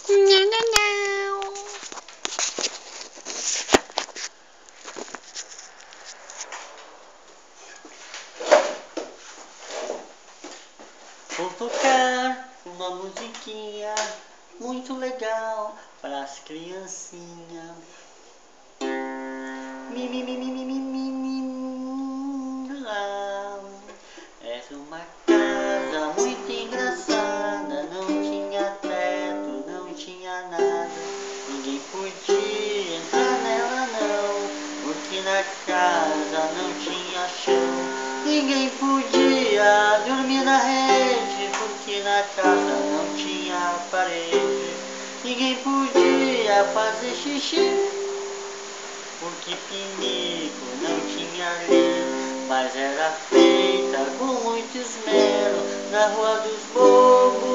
Não, não, não. Vou tocar uma musiquinha muito legal para as criancinhas. Mi, mi, mi, mi, mi, mi, mi, mi, lá. Era uma casa muito engraçada, não tinha teto, não tinha nada. Ninguém podia entrar nela não, porque na casa não tinha chão. Ninguém podia dormir na rede, porque na casa não tinha parede. Ninguém podia fazer xixi, porque pinico não tinha ali. Mas era feita com muito esmero na Rua dos Bobos.